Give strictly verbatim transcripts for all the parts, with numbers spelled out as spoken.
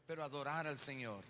pero adorar al Señor.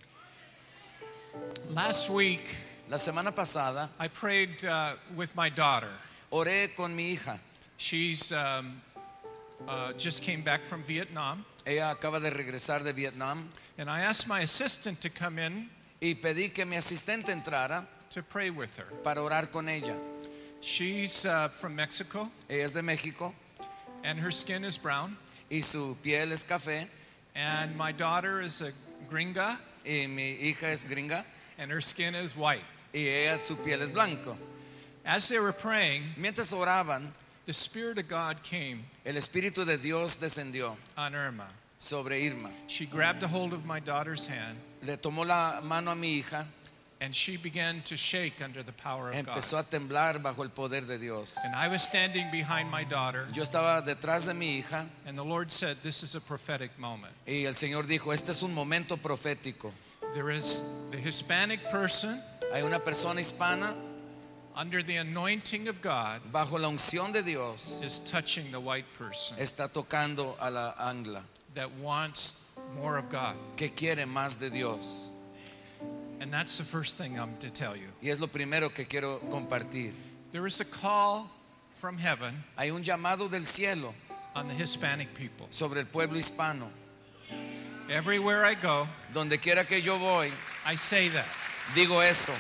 Last week, La semana pasada I prayed uh, with my daughter. oré con mi hija. She's um, uh, just came back from Vietnam, Ella acaba de regresar de Vietnam and I asked my assistant to come in y pedí que mi asistente entrara to pray with her. para orar con ella. She's uh, from Mexico, Ella es de México and her skin is brown, y su piel es café and my daughter is a gringa, y mi hija es gringa and her skin is white. y ella su piel es blanco. As they were praying, Mientras oraban, the Spirit of God came el Espíritu de Dios descendió on Irma. sobre Irma. She grabbed a hold of my daughter's hand, Le tomó la mano a mi hija, and she began to shake under the power of God. empezó a temblar bajo el poder de Dios. And I was standing behind my daughter, Yo estaba detrás de mi hija and the Lord said, this is a prophetic moment. y el Señor dijo, este es un momento profético. There is the Hispanic person Hay una persona hispana under the anointing of God bajo la unción de Dios, is touching the white person está tocando a la angla, that wants more of God. que quiere más de Dios. And that's the first thing I'm to tell you. Y es lo primero que quiero compartir. There is a call from heaven Hay un llamado del cielo on the Hispanic people. sobre el pueblo hispano. Everywhere I go, Donde quiera que yo voy, I say that. digo eso.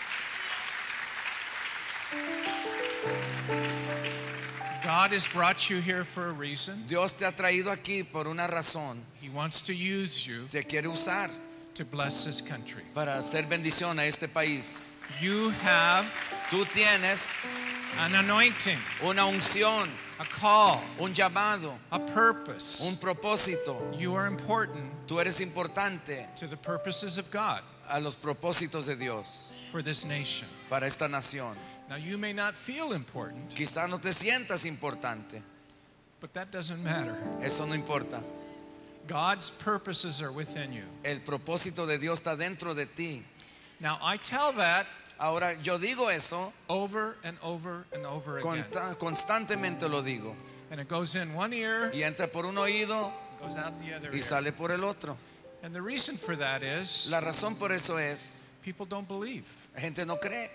God has brought you here for a reason. Dios te ha traído aquí por una razón. He wants to use you Te quiere usar to bless this country. para hacer bendición a este país. You have Tú tienes an anointing, una unción, a call, un llamado, a purpose. un propósito. You are important Tú eres importante to the purposes of God a los propósitos de Dios for this nation. para esta nación. Now, you may not feel important, Quizás no te sientas importante. but that doesn't matter. Eso no importa. God's purposes are within you. El propósito de Dios está dentro de ti. Now, I tell that Ahora, yo digo eso, over and over and over again. consta- constantemente lo digo. And it goes in one ear, Y entra por un oído goes out the other y ear. sale por el otro. And the reason for that is La razón por eso es, people don't believe. la gente no cree.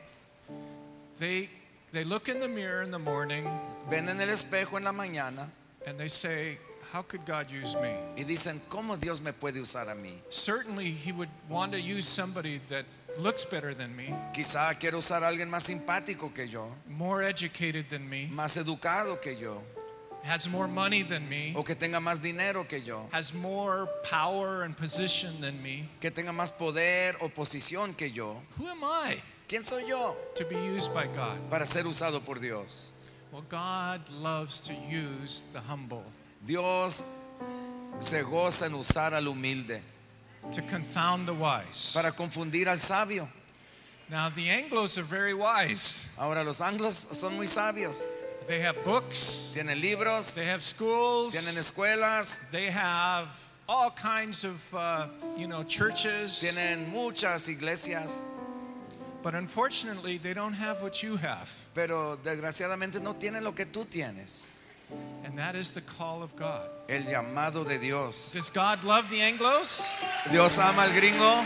They they look in the mirror in the morning Ven en el espejo en la mañana and they say, how could God use me? y dicen, ¿cómo Dios me puede usar a mí? Certainly he would want to use somebody that looks better than me, Quizá quiero usar a alguien más simpático que yo, more educated than me, más educado que yo, has more money than me, o que tenga más dinero que yo, has more power and position than me. que tenga más poder o posición que yo. Who am I ¿Quién soy yo to be used by God? para ser usado por Dios? Well, God loves to use the humble, Dios se goza en usar al humilde to confound the wise. para confundir al sabio. Now, the Anglos are very wise. Ahora los anglos son muy sabios. They have books, Tienen libros, they have schools, tienen escuelas, they have all kinds of, uh, you know, churches. tienen muchas iglesias, But unfortunately, they don't have what you have. pero desgraciadamente no tienen lo que tú tienes. And that is the call of God. El llamado de Dios. Does God love the Anglos? ¿Dios ama al gringo?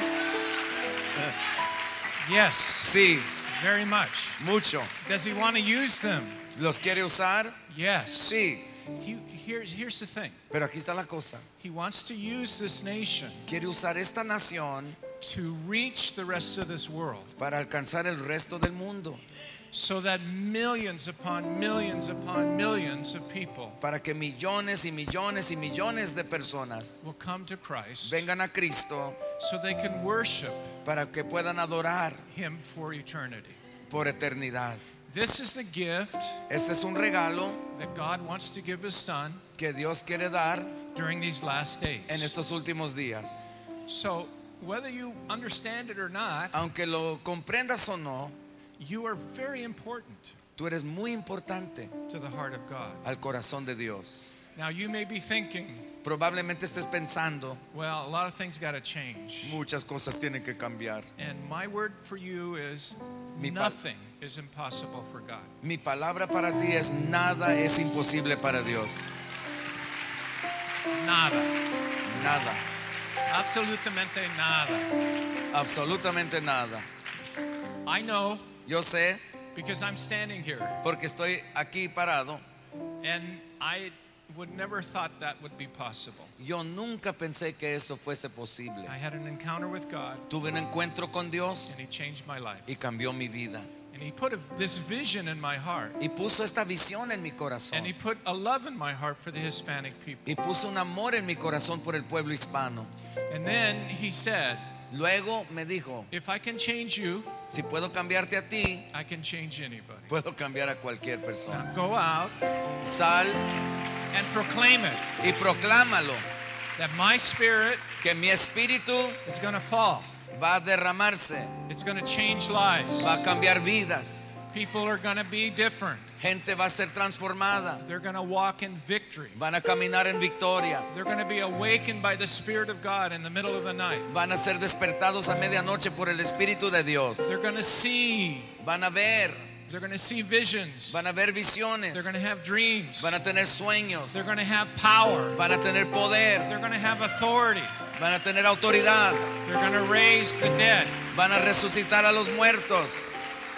Yes, Sí, very much. mucho. Does he want to use them? ¿Los quiere usar? Yes. Sí, He, here's, here's the thing. pero aquí está la cosa. He wants to use this nation Quiere usar esta nación to reach the rest of this world para alcanzar el resto del mundo, so that millions upon millions upon millions of people para que millones y millones y millones de personas will come to Christ vengan a Cristo, so they can worship para que puedan adorar him for eternity. por eternidad. This is the gift Este es un regalo that God wants to give his son que Dios quiere dar during these last days. en estos últimos días. So whether you understand it or not, Aunque lo comprendas o no, you are very important tú eres muy importante to the heart of God. al corazón de Dios. Now you may be thinking, Probablemente estés pensando, well, a lot of things got to change. muchas cosas tienen que cambiar. And my word for you is Mi pa- nothing is impossible for God. Mi palabra para ti es nada es imposible para Dios. Nada. Nada. Absolutamente nada. Absolutamente nada. I know Yo sé because I'm standing here, porque estoy aquí parado. and I would never thought that would be possible. Yo nunca pensé que eso fuese posible. I had an encounter with God, Tuve un encuentro con Dios and He changed my life. y cambió mi vida. And He put a, this vision in my heart, Y puso esta visión en mi corazón. and He put a love in my heart for the Hispanic people. Y puso un amor en mi corazón por el pueblo hispano. And then He said, Luego me dijo, if I can change you, si puedo cambiarte a ti, I can change anybody. puedo cambiar a cualquier persona. Now go out Sal and proclaim it, y proclámalo, that my spirit que mi espíritu is going to fall. va a derramarse, It's going to change lives. va a cambiar vidas. People are going to be different. Gente va a ser transformada, They're going to walk in victory. van a caminar en victoria, They're going to be awakened by the Spirit of God in the middle of the night. van a ser despertados a medianoche por el Espíritu de Dios. They're going to see. Van a ver, They're going to see visions. van a ver visiones, They're going to have dreams. van a tener sueños, They're going to have power. van a tener poder, They're going to have authority. van a tener autoridad, They're going to raise the dead van a resucitar a los muertos,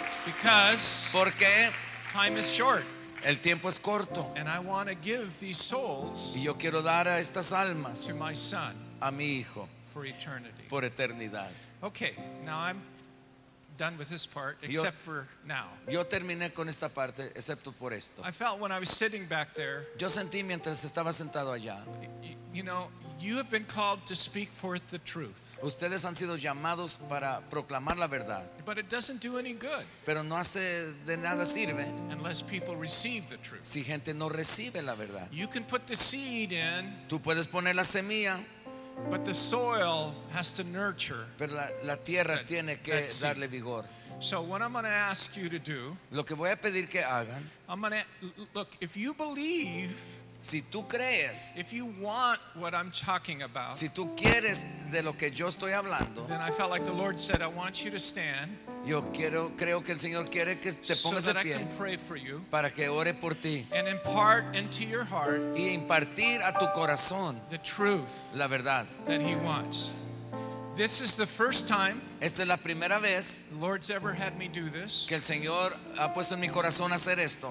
because porque time is short. el tiempo es corto And I want to give these souls y yo quiero dar a estas almas, to my son a mi hijo, for eternity. por eternidad. Okay, now I'm done with this part, Yo- except for now. Yo terminé con esta parte, excepto por esto. I felt when I was sitting back there, Yo sentí mientras estaba sentado allá, y- you know, you have been called to speak forth the truth, ustedes han sido llamados para proclamar la verdad, but it doesn't do any good pero no hace de nada sirve unless people receive the truth. si gente no recibe la verdad. You can put the seed in, Tú puedes poner la semilla, but the soil has to nurture. pero la, la tierra That- tiene que that's it. darle vigor. So what I'm going to ask you to do, Lo que voy a pedir que hagan, I'm going to look, if you believe, si tú crees, if you want what I'm talking about, si tú quieres de lo que yo estoy hablando, then I felt like the Lord said, I want you to stand yo quiero, creo que el Señor quiere que te so pongas that de I pie can pray for you para que ore por ti and impart into your heart y impartir a tu corazón the truth la verdad. that He wants. This is the first time Esta es la primera vez the Lord's ever had me do this. que el Señor ha puesto en mi corazón hacer esto.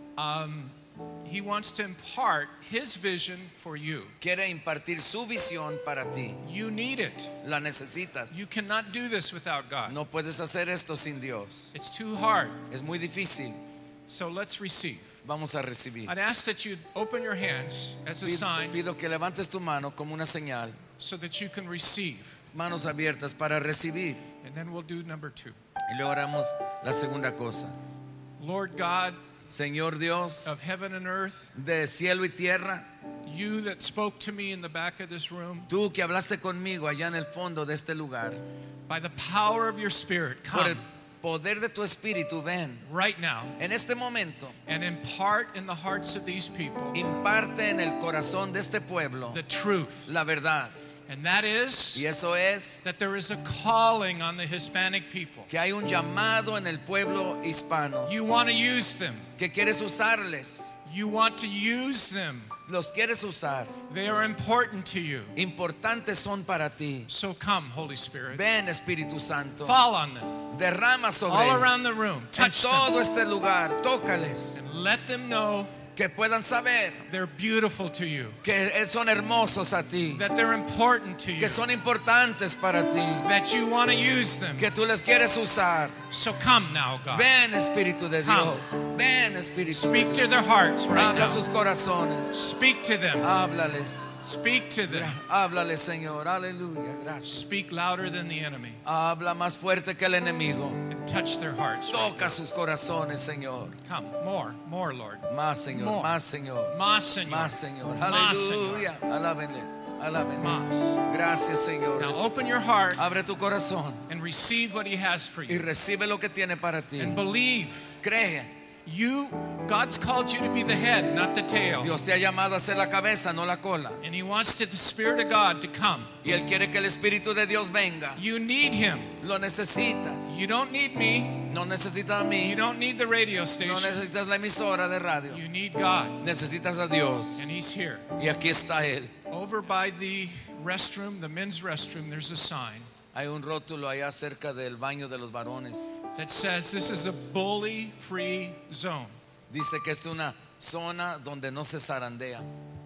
Um, he wants to impart His vision for you. Quiere impartir su visión para ti. You need it. La necesitas. You cannot do this without God. No puedes hacer esto sin Dios. It's too hard. Es muy difícil. So let's receive. Vamos a recibir. I'd ask that you open your hands as a Pido, sign pido que levantes tu mano como una señal. so that you can receive. Manos abiertas para recibir. And then we'll do number two. Y luego haremos la segunda cosa. Lord God Señor Dios of heaven and earth, de cielo y tierra, you that spoke to me in the back of this room, tú que hablaste conmigo allá en el fondo de este lugar, by the power of your Spirit, por el come poder de tu espíritu, ven right now en este momento, and impart in the hearts of these people imparte en el corazón de este pueblo the truth. la verdad. And that is Y eso es that there is a calling on the Hispanic people. que hay un llamado en el pueblo hispano, You want to use them. que quieres usarles, You want to use them. los quieres usar, They are important to you. importantes son para ti. So come, Holy Spirit. Ven, Espíritu Santo, Fall on them. derrama sobre All ellos, around the room. en Touch them. todo este lugar, tócales, And let them know que puedan saber they're beautiful to you. que son hermosos a ti, That they're important to you. que son importantes para ti, That you want to use them. que tú les quieres usar. So come now, God. Ven, Espíritu de Come. Dios, ven, Espíritu de Speak to Dios. their hearts right Habla now. sus corazones, Speak to them. háblales, Speak to them. háblales, Señor, aleluya, gracias. Speak louder than the enemy. Habla más fuerte que el enemigo. And touch their hearts. right Toca sus corazones, Señor. now. Come. More. More, Lord. Más, Señor, More. más, Señor. Más, Señor. Más, Señor. Más, Señor. Aleluya. Alábenle, alábenle. Más. Gracias, Señor. Now open your heart Abre tu corazón and receive what He has for y you. recibe lo que tiene para ti. And believe. Cree. You, God's called you to be the head, not the tail. Dios te ha llamado a ser la cabeza, no la cola. And He wants to, the Spirit of God to come. Y Él quiere que el Espíritu de Dios venga. You need Him. Lo necesitas. You don't need me. No necesitas a You mí. don't need the radio No station. necesitas la emisora de radio. You need God. Necesitas a Dios. And He's here. Y aquí está Él. over by the restroom, the men's restroom, there's a sign Hay un rótulo allá cerca del baño de los varones. that says this is a bully-free zone. Dice que es una zona donde no se zarandea.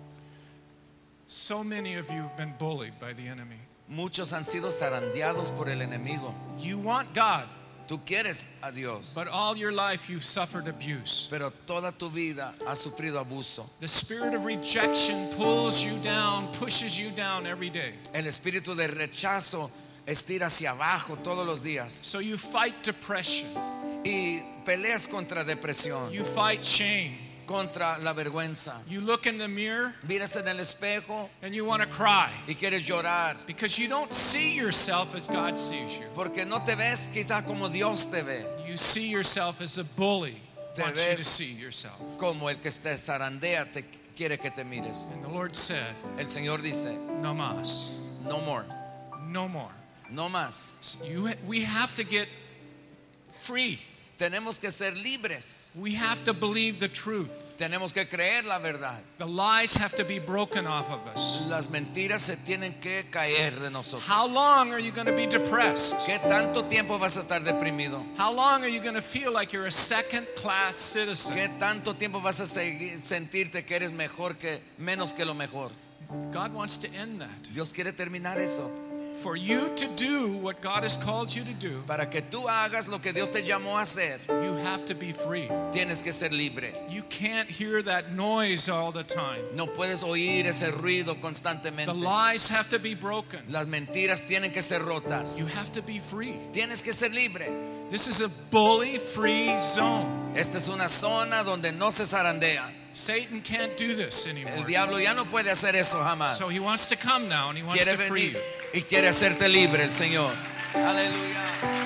So many of you have been bullied by the enemy. Muchos han sido zarandeados por el enemigo. You want God, Tú quieres a Dios, but all your life you've suffered abuse. pero toda tu vida has sufrido abuso. The spirit of rejection pulls you down, pushes you down every day. El espíritu de rechazo estira hacia abajo todos los días. So you fight depression, Y peleas contra depresión, you fight shame. contra la vergüenza. You look in the mirror Miras en el espejo and you want to cry y quieres llorar because you don't see yourself as God sees you. porque no te ves quizá como Dios te ve, You see yourself as a bully. Te Wants you to ves- see yourself. como el que te zarandea te quiere que te mires. And the Lord said, El Señor dice, no más, no more, no more. no más. So you, we have to get free. Tenemos que ser libres. We have to believe the truth. Tenemos que creer la verdad. The lies have to be broken off of us. Las mentiras se tienen que caer de nosotros. How long are you going to be depressed? ¿Qué tanto tiempo vas a estar deprimido? How long are you going to feel like you're a second-class citizen? ¿Qué tanto tiempo vas a seguir, sentirte que eres mejor que menos que lo mejor? God wants to end that. Dios quiere terminar eso For you to do what God has called you to do, para que tú hagas lo que Dios te llamó a hacer. you have to be free. Tienes que ser libre. You can't hear that noise all the time. No puedes oír ese ruido The constantemente. lies have to be broken. Las mentiras tienen que ser rotas. You have to be free. Tienes que ser libre. This is a bully-free zone. Esta es una zona donde no se zarandea. Satan can't do this El anymore. diablo ya no puede hacer eso jamás. So he wants to come now and he wants Quiere to free venir you. y quiere hacerte libre el Señor. Aleluya.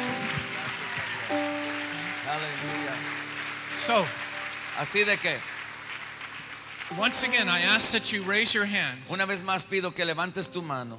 Aleluya. So, Así de que, once again, I ask that you raise your hands. una vez más pido que levantes tu mano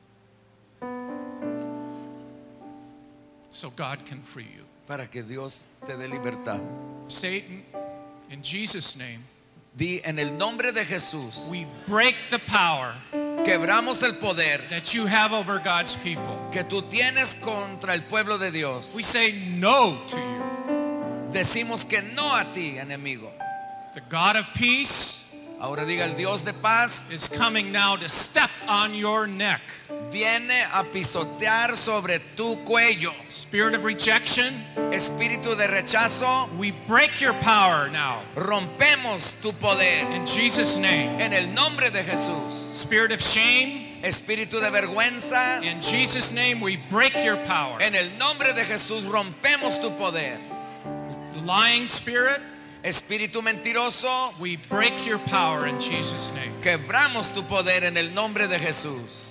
So God can free you. para que Dios te dé libertad. Satan, in Jesus' name, Di en el nombre de Jesús, we break the power quebramos el poder that you have over God's people. que tú tienes contra el pueblo de Dios. We say no to you. Decimos que no a ti, enemigo. The God of peace Ahora diga, el Dios de paz is coming now to step on your neck. viene a pisotear sobre tu cuello. Spirit of rejection, Espíritu de rechazo, we break your power now rompemos tu poder in Jesus' name. en el nombre de Jesús. Spirit of shame, Espíritu de vergüenza, in Jesus' name we break your power. en el nombre de Jesús rompemos tu poder. Lying spirit, Espíritu mentiroso, we break your power in Jesus' name. quebramos tu poder en el nombre de Jesús.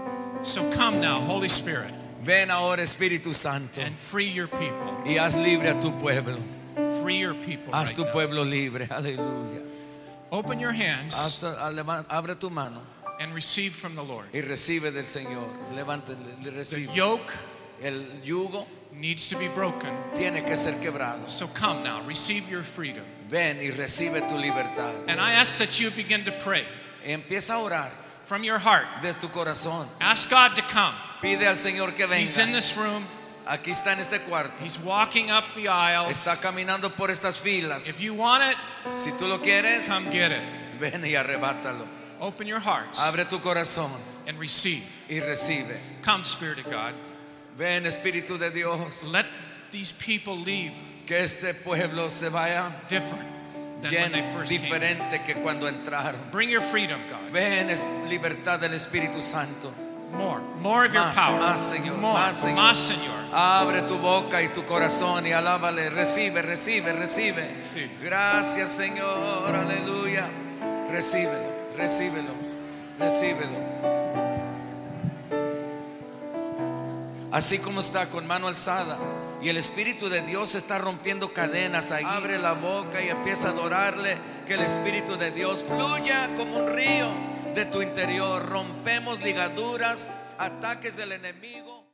So come now, Holy Spirit, Ven ahora, Espíritu Santo, and free your people. y haz libre a tu pueblo. Free your people. Haz right tu now. pueblo libre. Aleluya. Open your hands Haz- aleva- abre tu mano and receive from the Lord. y recibe del Señor. Levántale, le The recibe. yoke El yugo needs to be broken. tiene que ser quebrado. So come now, receive your freedom. Ven y recibe tu libertad. And I ask that you begin to pray Empieza a orar from your heart. de tu corazón. Ask God to come. Pide al Señor que He's in venga. this room. Aquí está en este cuarto. He's walking up the aisles. Está caminando por estas If filas. you want it, Si tú lo quieres, come get it. ven y arrebátalo. Open your hearts Abre tu corazón and receive. y recibe. Come, Spirit of God. Ven, Espíritu de Dios. Let these people leave Que este pueblo se vaya different than when they lleno, first came. diferente que cuando entraron. Bring your freedom, God. Ven, es libertad del Espíritu Santo. More. More of your Más, power. más, Señor, More. más, Señor. Más, Señor. Abre tu boca y tu corazón y alábale. Recibe, recibe, recibe. Sí. Gracias, Señor. Aleluya. Recíbelo, recíbelo, recíbelo. Así como está con mano alzada y el Espíritu de Dios está rompiendo cadenas ahí. Abre la boca y empieza a adorarle. Que el Espíritu de Dios fluya como un río de tu interior. Rompemos ligaduras, ataques del enemigo.